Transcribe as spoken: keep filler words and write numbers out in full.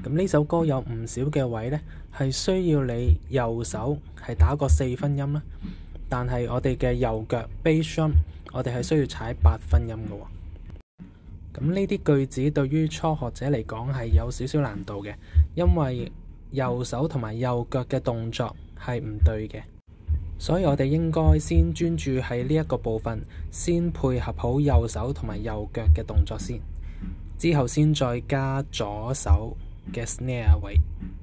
咁呢首歌有唔少嘅位呢，係需要你右手係打個四分音啦，但係我哋嘅右腳 bass drum， 我哋係需要踩八分音嘅喎。咁呢啲句子對於初學者嚟講係有少少難度嘅，因為右手同埋右腳嘅動作係唔對嘅，所以我哋應該先專注喺呢一個部分，先配合好右手同埋右腳嘅動作先，之後先再加左手嘅 snare 位。